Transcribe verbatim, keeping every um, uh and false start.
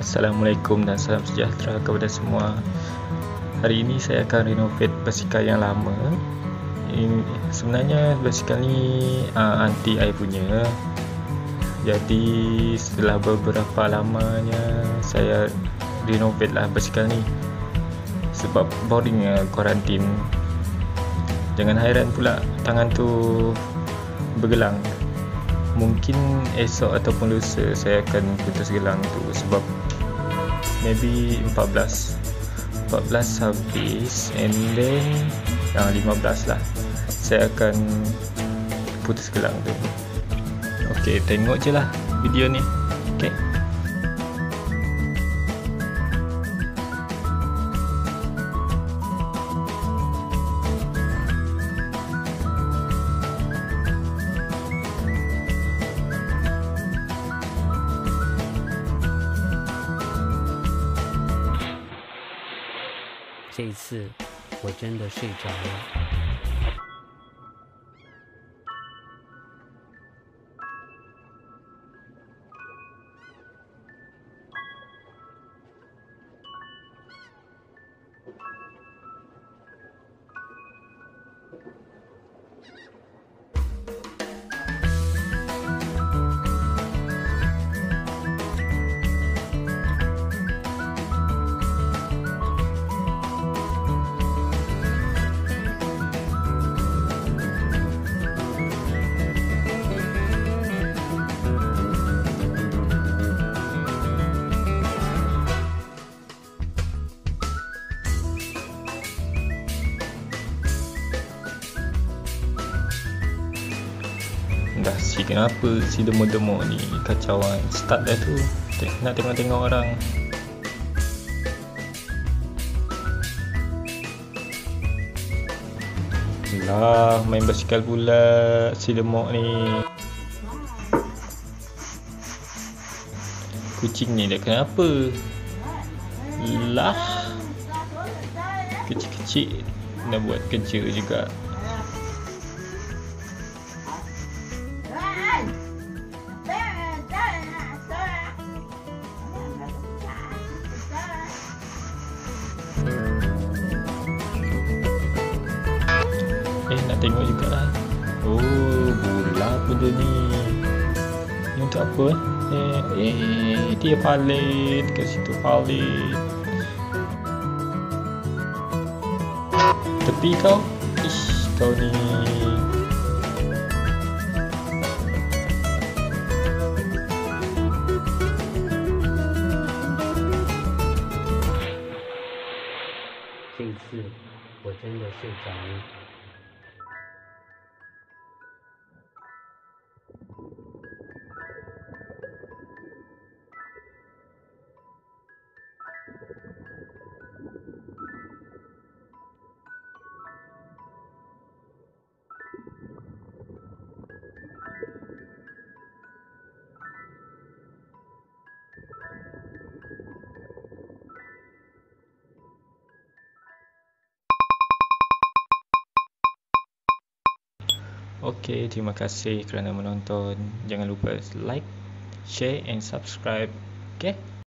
Assalamualaikum dan salam sejahtera kepada semua. Hari ini saya akan renovate basikal yang lama. Ini, sebenarnya basikal ni uh, anti air punya. Jadi setelah beberapa lamanya saya renovate lah basikal ni. Sebab boring uh, kuarantin. Jangan hairan pula tangan tu bergelang. Mungkin esok ataupun lusa saya akan putus gelang tu sebab maybe empat belas habis, and then yang lima belas lah saya akan putus gelang tu. Ok, tengok je lah video ni. Ok, 这一次我真的睡着了。 dah si kenapa si demo-demo ni kacauan. Start dah tu nak tengok-tengok orang. Lah main basikal pula si demo ni. Kucing ni dah kenapa? Lah kecil-kecil nak buat kerja juga. Eh, nak tengok juga lah. Oh, bola pun dia ni. Ni untuk apa eh? Eh, eh dia palit. Kat situ palit. Tepi kau. Ish, kau ni. 这一次我真的睡着了。 Ok, terima kasih kerana menonton. Jangan lupa like, share and subscribe. Ok.